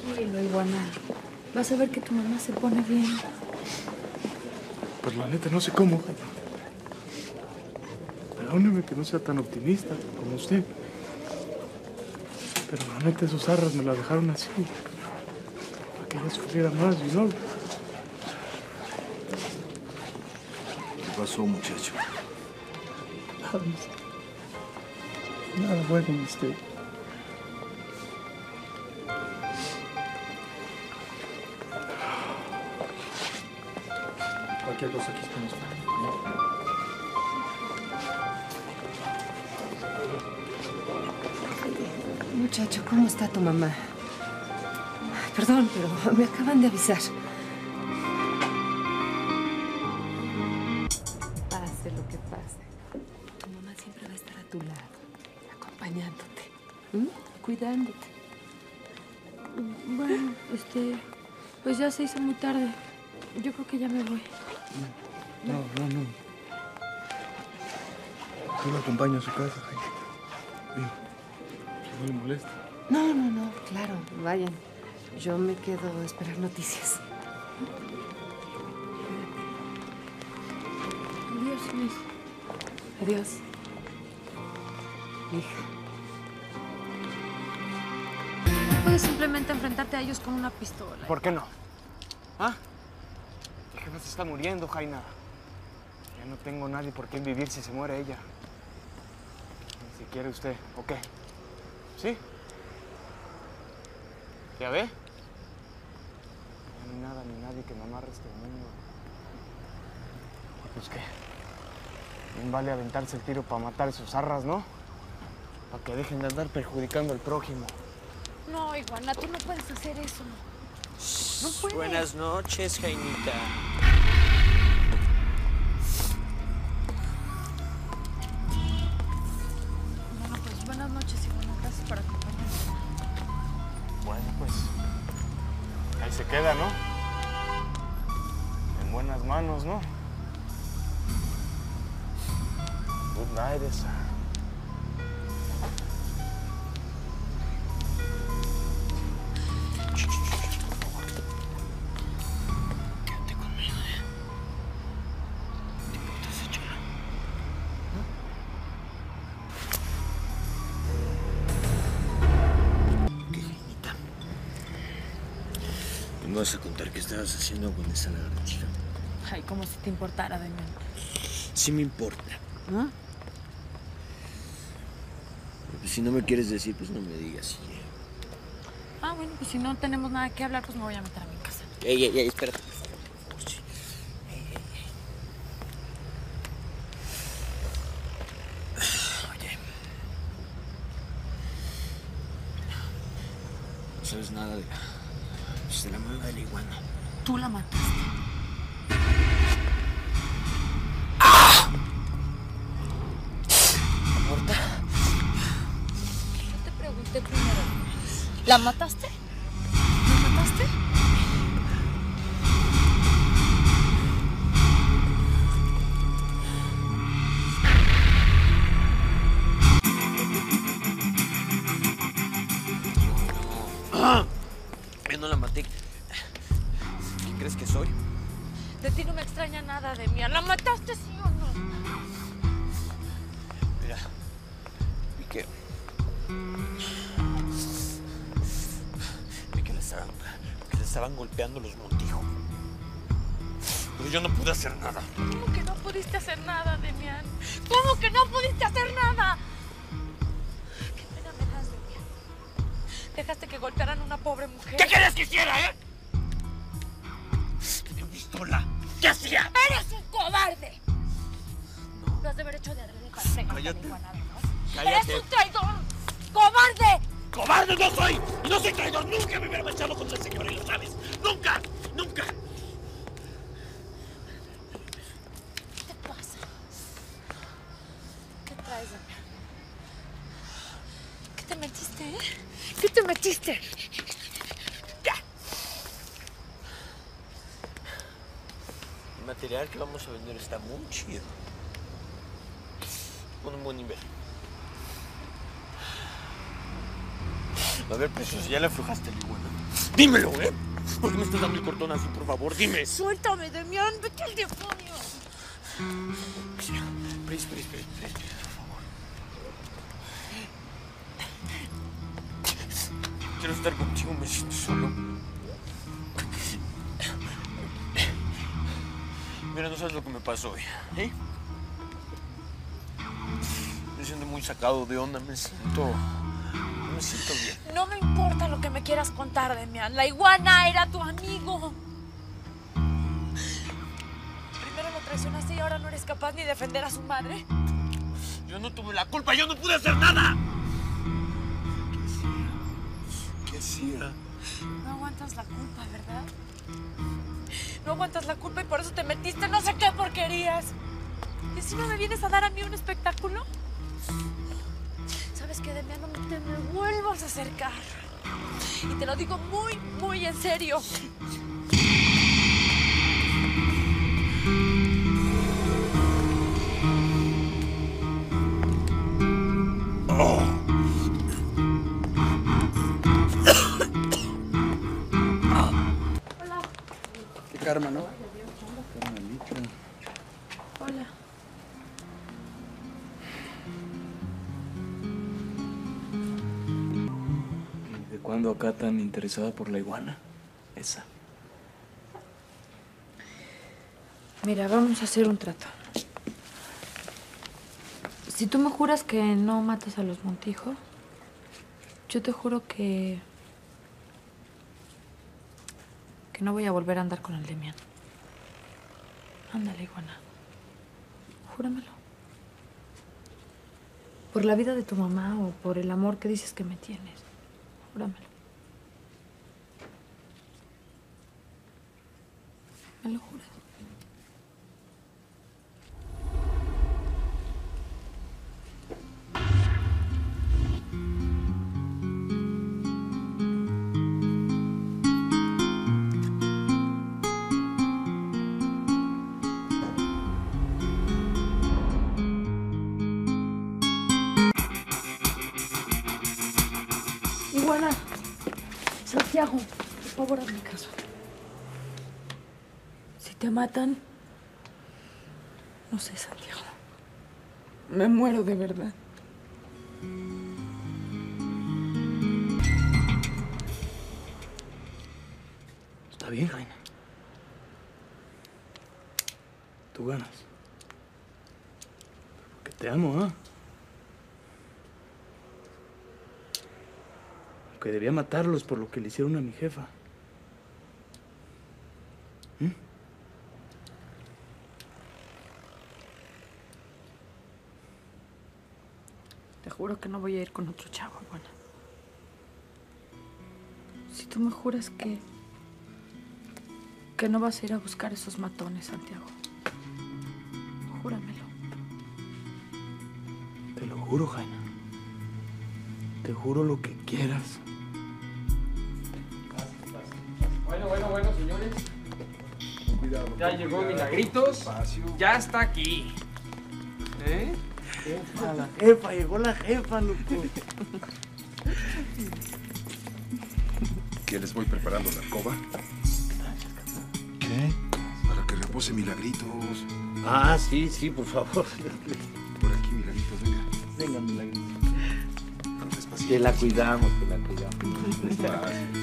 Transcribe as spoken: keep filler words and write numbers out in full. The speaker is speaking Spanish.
Tranquilo, iguana. Vas a ver que tu mamá se pone bien. Pues la neta, no sé cómo. Perdóneme que no sea tan optimista como usted. Pero la neta, esos arras me la dejaron así. Para que ella sufriera más, ¿y no? ¿Qué pasó, muchacho? Nada, mister. Nada bueno, mister. Cualquier cosa aquí estamos. Muchacho, ¿cómo está tu mamá? Perdón, pero me acaban de avisar. Pase lo que pase, tu mamá siempre va a estar a tu lado, acompañándote, ¿m? Cuidándote. Bueno, este... pues ya se hizo muy tarde. Yo creo que ya me voy. No, no, no. Yo la acompaño a su casa, Jaime. Digo, si no le molesta. No, no, no, claro, vayan. Yo me quedo a esperar noticias. Adiós, Miss. Adiós. Hija. No puedes simplemente enfrentarte a ellos con una pistola. ¿Por qué no? ¿Ah? Mi jefa se está muriendo, Jaina. Ya no tengo nadie por quien vivir si se muere ella. Ni si quiere usted, ¿o qué? ¿Sí? ¿Ya ve? Ya no hay nada ni nadie que me amarre este mundo. Pues qué. Bien vale aventarse el tiro para matar esos arras, ¿no? Para que dejen de andar perjudicando al prójimo. No, iguana, tú no puedes hacer eso. No puedes. Buenas noches, Jainita. Bueno, pues buenas noches, iguana. Gracias por acompañarme. Bueno, pues ahí se queda, ¿no? En buenas manos, ¿no? Good night, esa. Quédate conmigo, ¿eh? ¿Te importa ese chulo? ¿Qué, Jainita? ¿Me vas a contar qué estabas haciendo con esa lagartija? Ay, como si te importara, Demian. Sí me importa. ¿Ah? Pero si no me quieres decir, pues no me digas. Ah, bueno, pues si no tenemos nada que hablar, pues me voy a meter a mi casa. Ey, ey, ey, espérate, por favor. Por favor, sí. Ey, ey, ey. Oye. No sabes nada de la... pues, de la mala de la iguana. Tú la mataste. ¿Muerta? Yo te pregunté primero. ¿La mataste? ¿La mataste? No, no. Yo no la maté. ¿Qué crees que soy? De ti no me extraña nada, Demian. ¿La mataste, sí o no? Mira, vi que... Vi que le estaban, que le estaban golpeando los Montijo. Pero yo no pude hacer nada. ¿Cómo que no pudiste hacer nada, Demian? ¿Cómo que no pudiste hacer nada? ¿Qué pena me das, Demian? Dejaste que golpearan a una pobre mujer. ¿Qué querías que hiciera, eh? Tenía pistola. ¿Qué hacía? ¡Eres un cobarde! No. Lo has de haber hecho de adrede para pegar a la Cállate. iguana, ¿no? Cállate. ¡Eres un traidor! ¡Cobarde! ¡Cobarde no soy! ¡Y no soy traidor! ¡Nunca me hubiera manchado contra el señor y lo sabes! ¡Nunca! ¡Nunca! ¿Qué te pasa? ¿Qué traes, Damián? ¿Qué te metiste, eh? ¿Qué te metiste? ¡Ya! El material que vamos a vender está muy chido. Con un buen nivel. A ver, preciosa, ya le aflojaste la iguana. Dímelo, ¿eh? ¿Por qué me estás dando el cortón así, por favor? Dime. Suéltame, Demián, vete al demonio. Pris, Pris, Pris, Pris, por favor. Quiero estar contigo, me siento solo. Mira, no sabes lo que me pasó hoy, ¿eh? Me siento muy sacado de onda, me siento... No me siento bien. No me importa lo que me quieras contar, Demián. La iguana era tu amigo. Primero lo traicionaste y ahora no eres capaz ni de defender a su madre. Yo no tuve la culpa, yo no pude hacer nada. ¿Qué hacía? ¿Qué hacía? No aguantas la culpa, ¿verdad? No aguantas la culpa y por eso te metiste no sé qué porquerías. ¿Y encima me vienes a dar a mí un espectáculo? ¿Sabes qué, Demián? No te me vuelvas a acercar. Y te lo digo muy, muy en serio. Hola. Qué karma, ¿no? Carmelita. Hola. ¿De cuándo acá tan interesada por la iguana? Esa. Mira, vamos a hacer un trato. Si tú me juras que no matas a los Montijo, yo te juro que... que no voy a volver a andar con el Demián. Ándale, iguana. Júramelo. Por la vida de tu mamá o por el amor que dices que me tienes. Júramelo. ¿Me lo juras? Iguana, Santiago, por favor, hazme caso. Si te matan, no sé, Santiago. Me muero de verdad. Está bien, Jaina. Tú ganas. Porque te amo, ¿ah? Que debía matarlos por lo que le hicieron a mi jefa. ¿Mm? Te juro que no voy a ir con otro chavo, Iguana. Si tú me juras que... que no vas a ir a buscar esos matones, Santiago. Júramelo. Te lo juro, Jaina. Te juro lo que quieras. Bueno, bueno, bueno, señores. Cuidado. Ya llegó Milagritos. Despacio. Ya está aquí. ¿Eh? Jefa, la jefa, llegó la jefa, loco. ¿Qué les voy preparando la alcoba? ¿Qué? Para que repose Milagritos. Ah, sí, sí, por favor. Por aquí, Milagritos, venga. Venga, Milagro. Despacito. Que la cuidamos, que la cuidamos. Despacio.